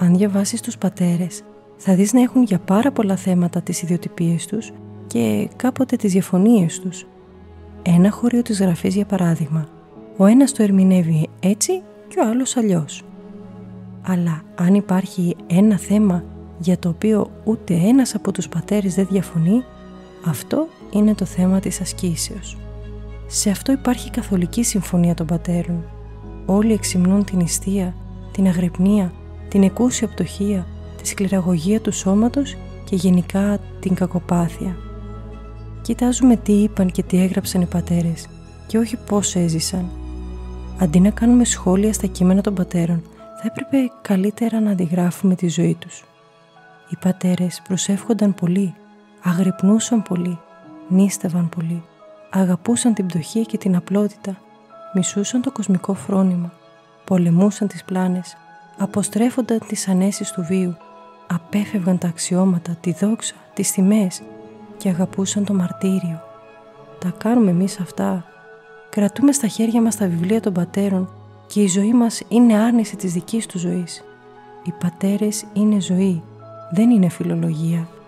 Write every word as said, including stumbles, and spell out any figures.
αν διαβάσεις τους πατέρες, θα δεις να έχουν για πάρα πολλά θέματα τις ιδιοτυπίες τους και κάποτε τις διαφωνίες τους. Ένα χωρίο της Γραφής, για παράδειγμα, ο ένας το ερμηνεύει έτσι και ο άλλος αλλιώς. Αλλά αν υπάρχει ένα θέμα για το οποίο ούτε ένας από τους πατέρες δεν διαφωνεί, αυτό είναι το θέμα της ασκήσεως. Σε αυτό υπάρχει καθολική συμφωνία των πατέρων. Όλοι εξυμνούν την νηστεία, την αγρυπνία, την εκούσια πτωχία, τη σκληραγωγία του σώματος και γενικά την κακοπάθεια. Κοιτάζουμε τι είπαν και τι έγραψαν οι πατέρες και όχι πώς έζησαν. Αντί να κάνουμε σχόλια στα κείμενα των πατέρων, θα έπρεπε καλύτερα να αντιγράφουμε τη ζωή τους. Οι πατέρες προσεύχονταν πολύ, αγρυπνούσαν πολύ, νήστευαν πολύ, αγαπούσαν την πτωχία και την απλότητα, μισούσαν το κοσμικό φρόνημα, πολεμούσαν τις πλάνες, αποστρέφονταν τις ανέσεις του βίου, απέφευγαν τα αξιώματα, τη δόξα, τις τιμές και αγαπούσαν το μαρτύριο. Τα κάνουμε εμείς αυτά. Κρατούμε στα χέρια μας τα βιβλία των πατέρων και η ζωή μας είναι άρνηση της δικής του ζωής. Οι πατέρες είναι ζωή, δεν είναι φιλολογία.